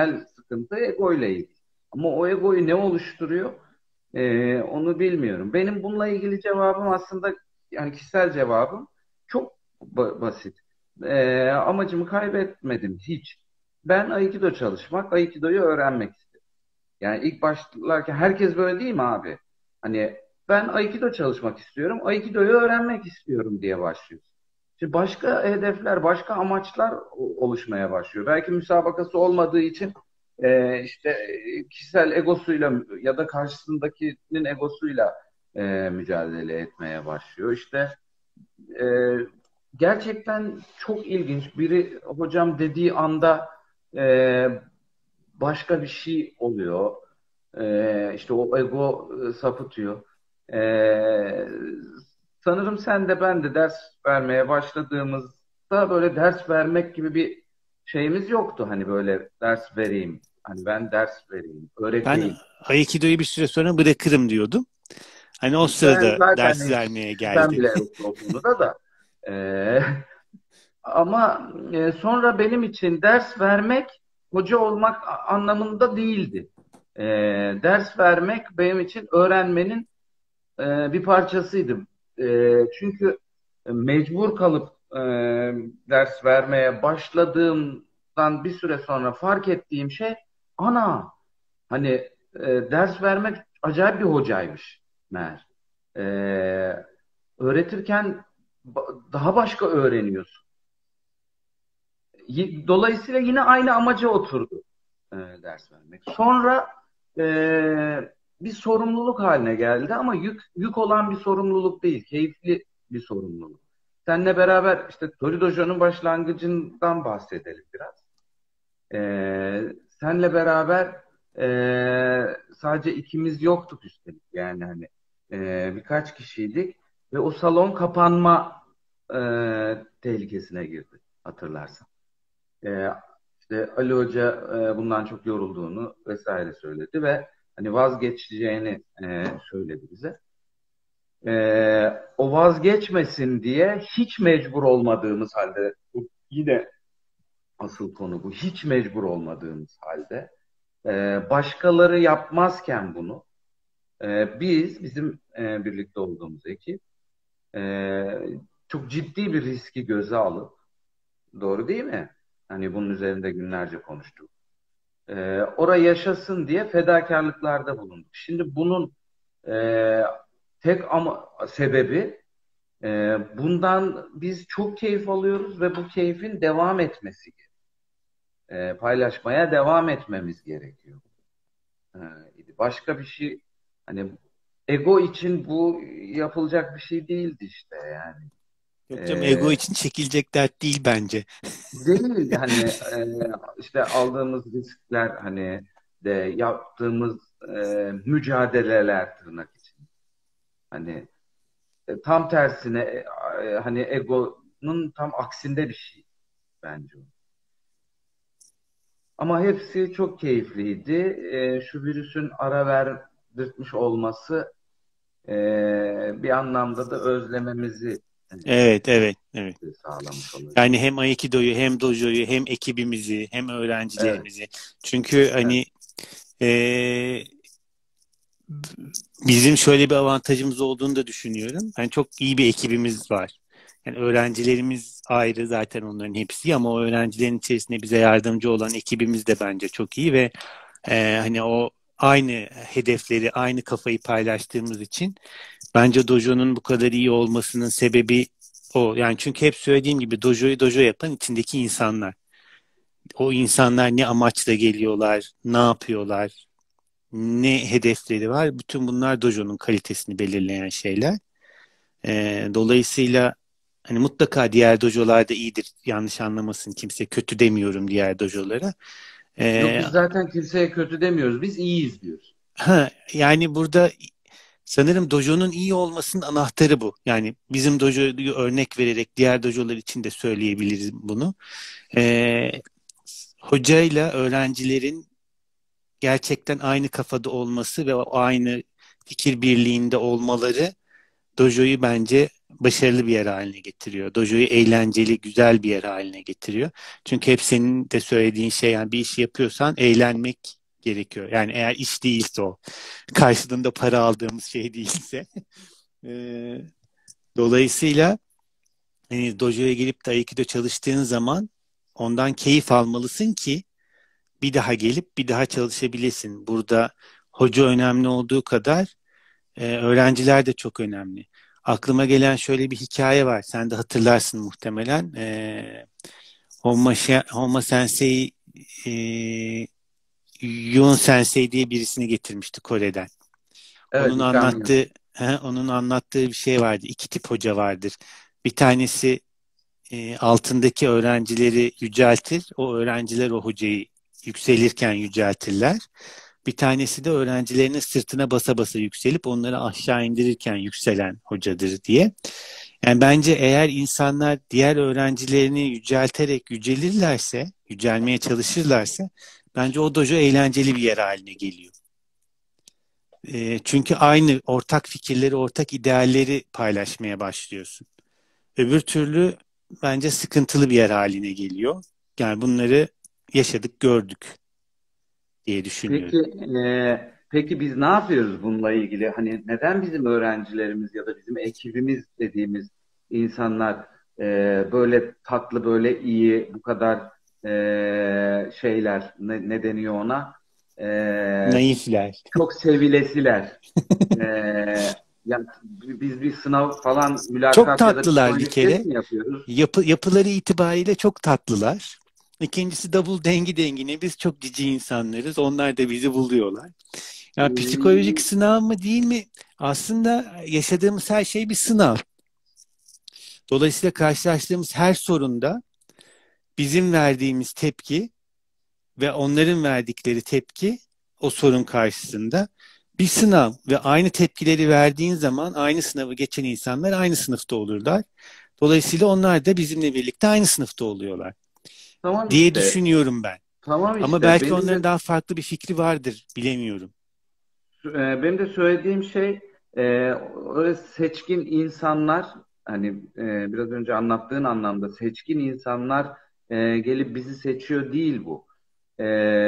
sıkıntı ego ile ilgili. Ama o egoyu ne oluşturuyor? Ee, onu bilmiyorum. Benim bununla ilgili cevabım aslında, yani kişisel cevabım çok ba- basit. Ee, amacımı kaybetmedim hiç. Ben Aikido çalışmak, Aikido'yu öğrenmek istedim. Yani ilk başlarken herkes böyle değil mi abi? Hani ben Aikido çalışmak istiyorum, Aikido'yu öğrenmek istiyorum diye başlıyor. Şimdi başka hedefler, başka amaçlar o- oluşmaya başlıyor. Belki müsabakası olmadığı için e, işte e, kişisel egosuyla ya da karşısındakinin egosuyla e, mücadele etmeye başlıyor. İşte e, gerçekten çok ilginç. Biri hocam dediği anda e, başka bir şey oluyor. E, işte o ego e, sapıtıyor. E, Sanırım sen de ben de ders vermeye başladığımızda böyle ders vermek gibi bir şeyimiz yoktu. Hani böyle ders vereyim. Hani ben ders vereyim, Ben öğreteyim. Aikido'yu bir süre sonra bırakırım diyordum. Hani o Ben sırada zaten ders hiç vermeye şüphem geldi. bile yoktu o konuda da. Ee, Ama e, sonra benim için ders vermek hoca olmak a- anlamında değildi. Ee, Ders vermek benim için öğrenmenin e, bir parçasıydı. E, çünkü mecbur kalıp e, ders vermeye başladığımdan bir süre sonra fark ettiğim şey, ana hani e, ders vermek acayip bir hocaymış meğer. E, Öğretirken ba- daha başka öğreniyorsun. Y- Dolayısıyla yine aynı amaca oturdu e, ders vermek. Sonra e, bir sorumluluk haline geldi ama yük yük olan bir sorumluluk değil, keyifli bir sorumluluk. Seninle beraber işte Tori Dojo'nun başlangıcından bahsedelim biraz. E, Senle beraber e, sadece ikimiz yoktuk üstelik, yani hani e, birkaç kişiydik ve o salon kapanma e, tehlikesine girdi, hatırlarsan. E, işte Ali Hoca e, bundan çok yorulduğunu vesaire söyledi ve hani vazgeçeceğini e, söyledi bize. E, O vazgeçmesin diye hiç mecbur olmadığımız halde, bu yine asıl konu bu, hiç mecbur olmadığımız halde e, başkaları yapmazken bunu e, biz, bizim e, birlikte olduğumuz ekip e, çok ciddi bir riski göze alıp, doğru değil mi? Hani bunun üzerinde günlerce konuştuk. E, orayı yaşasın diye fedakarlıklarda bulunduk. Şimdi bunun e, tek ama sebebi, e, bundan biz çok keyif alıyoruz ve bu keyfin devam etmesi, e, paylaşmaya devam etmemiz gerekiyor. E, Başka bir şey, hani ego için bu yapılacak bir şey değildi işte yani. Yok canım, ego E, için çekilecek dert değil bence. Değil hani e, işte aldığımız riskler, hani de yaptığımız e, mücadeleler tırnak için. Hani e, tam tersine e, e, hani egonun tam aksinde bir şey bence o. Ama hepsi çok keyifliydi. E, şu virüsün ara verdirtmiş olması e, bir anlamda da özlememizi Evet, evet, evet. e, sağlamış olabilir. Yani hem Aikido'yu hem Dojo'yu hem ekibimizi hem Evet, öğrencilerimizi. Çünkü evet. hani eee, bizim şöyle bir avantajımız olduğunu da düşünüyorum. Yani çok iyi bir ekibimiz var. Yani öğrencilerimiz ayrı zaten, onların hepsi, ama o öğrencilerin içerisinde bize yardımcı olan ekibimiz de bence çok iyi ve e, hani o aynı hedefleri, aynı kafayı paylaştığımız için bence Dojo'nun bu kadar iyi olmasının sebebi o. Yani çünkü hep söylediğim gibi Dojo'yu Dojo yapan içindeki insanlar. O insanlar ne amaçla geliyorlar, ne yapıyorlar, ne hedefleri var. Bütün bunlar Dojo'nun kalitesini belirleyen şeyler. Ee, dolayısıyla hani mutlaka diğer dojolar da iyidir. Yanlış anlamasın kimse. Kötü demiyorum diğer dojolara. Yok, Ee, biz zaten kimseye kötü demiyoruz. Biz iyiyiz diyoruz. ha, yani burada sanırım dojo'nun iyi olmasının anahtarı bu. Yani bizim dojo'yu örnek vererek diğer dojolar için de söyleyebiliriz bunu. Ee, Hocayla öğrencilerin gerçekten aynı kafada olması ve o aynı fikir birliğinde olmaları dojo'yu bence başarılı bir yer haline getiriyor. Dojo'yu eğlenceli, güzel bir yer haline getiriyor. Çünkü hep senin de söylediğin şey, yani bir işi yapıyorsan eğlenmek gerekiyor. Yani eğer iş değilse o. Karşılığında para aldığımız şey değilse. Ee, dolayısıyla hani dojo'ya gelip de Aikido çalıştığın zaman ondan keyif almalısın ki bir daha gelip bir daha çalışabilesin. Burada hoca önemli olduğu kadar e, öğrenciler de çok önemli. Aklıma gelen şöyle bir hikaye var. Sen de hatırlarsın muhtemelen. E, Honma, Honma Sensei e, Yun Sensei diye birisini getirmişti Kore'den. Evet, Onun İkram. anlattığı he, onun anlattığı bir şey vardı. İki tip hoca vardır. Bir tanesi e, altındaki öğrencileri yüceltir. O öğrenciler o hocayı yükselirken yüceltirler. Bir tanesi de öğrencilerinin sırtına basa basa yükselip onları aşağı indirirken yükselen hocadır diye. Yani bence eğer insanlar diğer öğrencilerini yücelterek yücelirlerse, yücelmeye çalışırlarsa bence o dojo eğlenceli bir yer haline geliyor. E, çünkü aynı ortak fikirleri, ortak idealleri paylaşmaya başlıyorsun. Öbür türlü bence sıkıntılı bir yer haline geliyor. Yani bunları yaşadık, gördük diye Peki, düşünüyorum. e, peki biz ne yapıyoruz bununla ilgili? Hani neden bizim öğrencilerimiz ya da bizim ekibimiz dediğimiz insanlar e, böyle tatlı, böyle iyi, bu kadar e, şeyler, ne, ne deniyor ona? E, Naifler. çok sevilesiler. E, Yani biz bir sınav falan, Çok mülakat ya da tatlılar bir psikolojik test kere. mi yapıyoruz? Yapı, yapıları itibariyle çok tatlılar. İkincisi davul dengi dengine. Biz çok cici insanlarız. Onlar da bizi buluyorlar. Ya psikolojik E, sınav mı değil mi? Aslında yaşadığımız her şey bir sınav. Dolayısıyla karşılaştığımız her sorunda bizim verdiğimiz tepki ve onların verdikleri tepki o sorun karşısında bir sınav ve aynı tepkileri verdiğin zaman aynı sınavı geçen insanlar aynı sınıfta olurlar. Dolayısıyla onlar da bizimle birlikte aynı sınıfta oluyorlar tamam diye işte, düşünüyorum ben. tamam Ama işte. belki Benim de onların daha farklı bir fikri vardır, bilemiyorum. E, benim de söylediğim şey, e, öyle seçkin insanlar, hani e, biraz önce anlattığın anlamda seçkin insanlar e, gelip bizi seçiyor değil bu. E,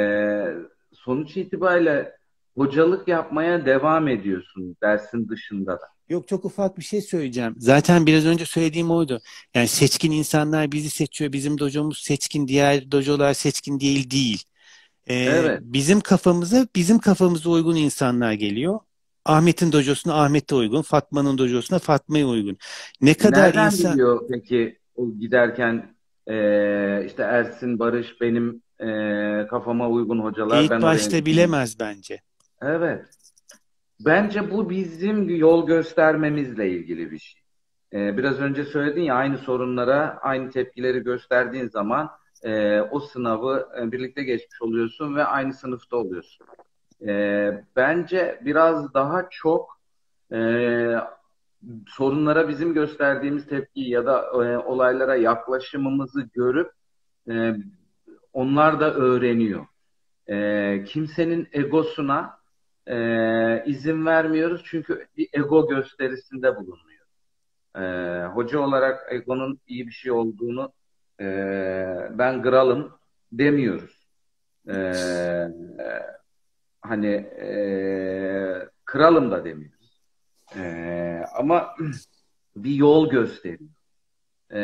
Sonuç itibariyle hocalık yapmaya devam ediyorsun dersin dışında da. Yok, çok ufak bir şey söyleyeceğim. Zaten biraz önce söylediğim oydu. Yani seçkin insanlar bizi seçiyor. Bizim dojomuz seçkin, diğer dojolar seçkin değil değil. Ee, Evet. bizim kafamıza bizim kafamıza uygun insanlar geliyor. Ahmet'in dojosuna Ahmet'e uygun, Fatma'nın dojosuna Fatma'ya uygun. Ne kadar Nereden insan biliyor peki o giderken, e, işte Ersin, Barış benim e, kafama uygun hocalar, ilk ben oraya başta gideyim. bilemez bence. Evet. Bence bu bizim yol göstermemizle ilgili bir şey. Ee, biraz önce söyledin ya, aynı sorunlara aynı tepkileri gösterdiğin zaman e, o sınavı e, birlikte geçmiş oluyorsun ve aynı sınıfta oluyorsun. Ee, bence biraz daha çok e, sorunlara bizim gösterdiğimiz tepkiyi ya da e, olaylara yaklaşımımızı görüp e, onlar da öğreniyor. E, kimsenin egosuna e, izin vermiyoruz çünkü bir ego gösterisinde bulunuyor. E, hoca olarak egonun iyi bir şey olduğunu, e, ben kralım demiyoruz. E, Hani e, kralım da demiyoruz. E, ama bir yol gösteriyor. E,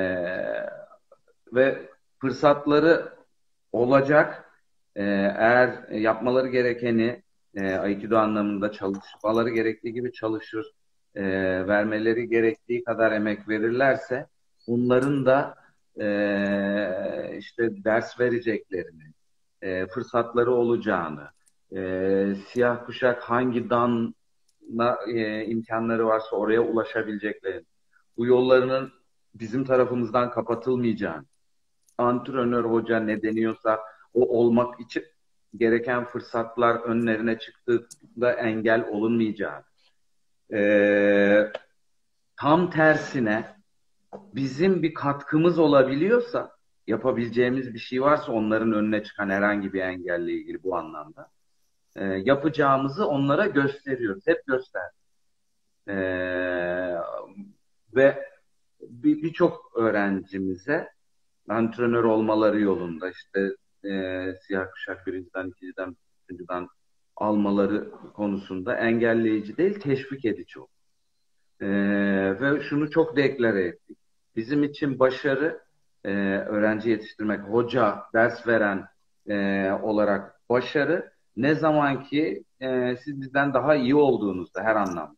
Ve fırsatları olacak. Ee, eğer yapmaları gerekeni, e, Aikido anlamında çalışmaları gerektiği gibi çalışır, e, vermeleri gerektiği kadar emek verirlerse, bunların da e, işte ders vereceklerini, e, fırsatları olacağını, e, siyah kuşak hangi danla e, imkanları varsa oraya ulaşabileceklerini, bu yollarının bizim tarafımızdan kapatılmayacağını, antrenör hoca ne deniyorsa o olmak için gereken fırsatlar önlerine çıktığında engel olunmayacak. Ee, Tam tersine bizim bir katkımız olabiliyorsa, yapabileceğimiz bir şey varsa onların önüne çıkan herhangi bir engelle ilgili bu anlamda, e, yapacağımızı onlara gösteriyoruz. Hep göster. Ee, ve bir- birçok öğrencimize antrenör olmaları yolunda işte e, siyah kuşak birinciden, ikinciden, üçüncüden almaları konusunda engelleyici değil, teşvik edici oldu. E, Ve şunu çok deklare ettik. Bizim için başarı e, öğrenci yetiştirmek, hoca, ders veren e, olarak başarı ne zaman ki e, siz bizden daha iyi olduğunuzda her anlamda.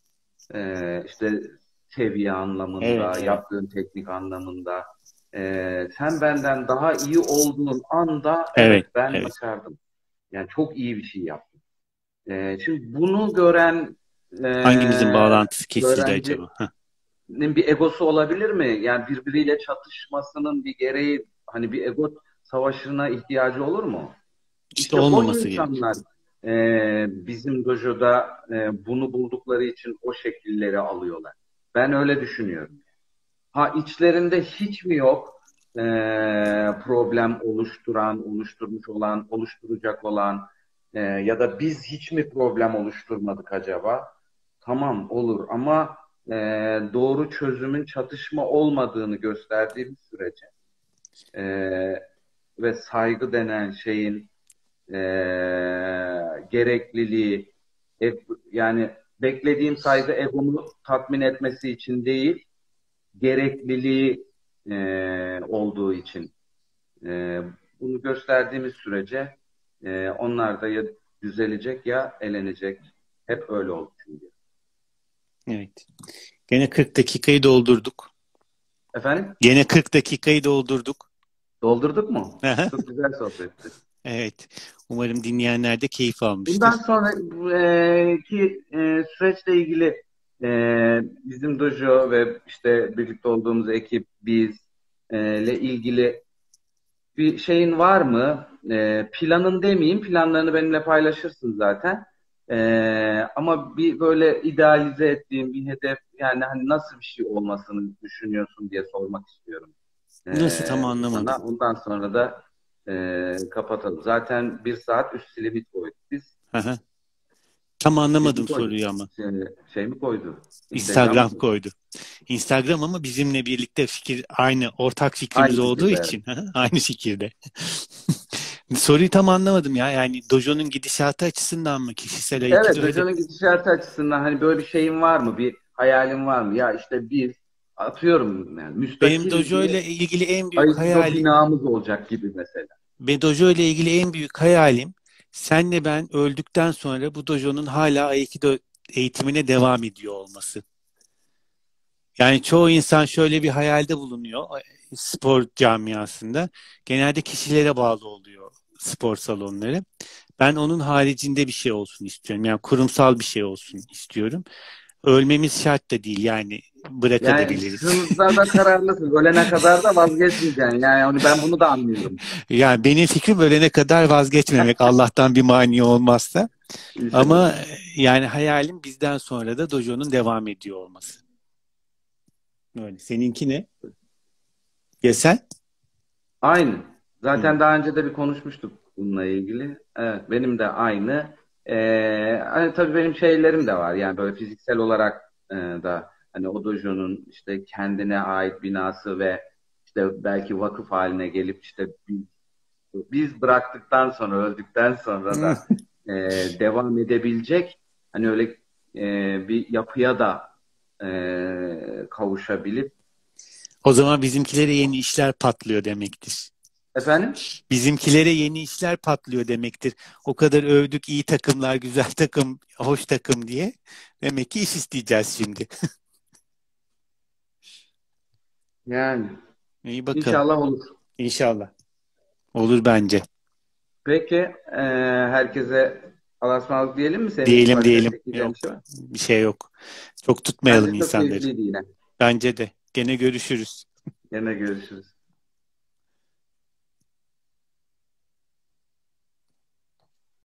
E, işte seviye Evet, anlamında, evet. yaptığın teknik anlamında. E, sen benden daha iyi olduğun anda evet Evet, ben evet. başardım. Yani çok iyi bir şey yaptım. E, şimdi bunu gören e, Hangimizin bağlantısı kesildi öğrencinin acaba? Heh. bir egosu olabilir mi? Yani birbiriyle çatışmasının bir gereği, hani bir ego savaşına ihtiyacı olur mu? İşte İşte o olmaması gerek. insanlar e, bizim dojoda e, bunu buldukları için o şekilleri alıyorlar. Ben öyle düşünüyorum. Ha, içlerinde hiç mi yok e, problem oluşturan, oluşturmuş olan, oluşturacak olan e, ya da biz hiç mi problem oluşturmadık acaba? Tamam, olur ama e, doğru çözümün çatışma olmadığını gösterdiğimiz sürece e, ve saygı denen şeyin e, gerekliliği, e, yani beklediğim saygı egomu tatmin etmesi için değil, gerekliliği e, olduğu için e, bunu gösterdiğimiz sürece e, onlar da ya düzelecek ya elenecek. Hep öyle oldu çünkü. Evet. Gene kırk dakikayı doldurduk. Efendim? Gene kırk dakikayı doldurduk. Doldurduk mu? Çok güzel sohbetti. Evet. Umarım dinleyenler de keyif Bundan almıştır. sonraki e, süreçle ilgili e, bizim dojo ve işte birlikte olduğumuz ekip biz e, ile ilgili bir şeyin var mı? E, planın demeyeyim, planlarını benimle paylaşırsın zaten. E, Ama bir böyle idealize ettiğim bir hedef, yani hani nasıl bir şey olmasını düşünüyorsun diye sormak istiyorum e, Nasıl, tam anlamadım. sana. Ondan sonra da e, kapatalım. Zaten bir saat üst limit koyduk biz. Aha. Tam Biz mi anlamadım koyduk? soruyu ama. Şey, şey mi koydu? Instagram mı Instagram koydu? koydu. Instagram ama bizimle birlikte fikir aynı, ortak fikrimiz Aynı olduğu fikirde. için aha, aynı fikirde. Soruyu tam anlamadım ya. Yani Dojo'nun gidişatı açısından mı, kişisel Evet, aikido hedef? Dojo'nun gidişatı açısından hani böyle bir şeyin var mı? Bir hayalin var mı? Ya işte biz atıyorum yani Benim müstakil Dojo bir ile ilgili en büyük Aikido hayalim, binamız olacak gibi mesela. ve Dojo ile ilgili en büyük hayalim, senle ben öldükten sonra bu Dojo'nun hala Aikido eğitimine devam ediyor olması. Yani çoğu insan şöyle bir hayalde bulunuyor spor camiasında. Genelde kişilere bağlı oluyor spor salonları. Ben onun haricinde bir şey olsun istiyorum. Yani kurumsal bir şey olsun istiyorum. Ölmemiz şart da değil, yani Yani bırakabiliriz. şunda da kararlısın. Ölene kadar da vazgeçmeyeceksin. Yani hani ben bunu da anlıyorum. Yani benim fikrim ölene kadar vazgeçmemek, Allah'tan bir mani olmazsa. İnşallah. Ama yani hayalim bizden sonra da Dojo'nun devam ediyor olması. Öyle. Seninki ne? Ya sen? Aynı. Hı. Zaten daha önce de bir konuşmuştuk bununla ilgili. Evet, benim de aynı. Ee, hani tabii benim şeylerim de var. Yani böyle fiziksel olarak e, da hani o dojo'nun işte kendine ait binası ve işte belki vakıf haline gelip işte biz, biz bıraktıktan sonra, öldükten sonra Hı. da e, devam edebilecek hani öyle e, bir yapıya da e, kavuşabilip O zaman bizimkilere yeni işler patlıyor demektir. efendim. Bizimkilere yeni işler patlıyor demektir. O kadar övdük, iyi takımlar, güzel takım, hoş takım diye. Demek ki iş isteyeceğiz şimdi. Yani İyi bakalım. inşallah olur. İnşallah. Olur bence. Peki, e, herkese Allah'a ısmarladık diyelim mi? Senin Diyelim başka diyelim. ekleyeceğin bir Yok. şey var? Bir şey yok. Çok tutmayalım Bence çok insanları. keyifliydi yine. Bence de. Gene görüşürüz. Yine görüşürüz.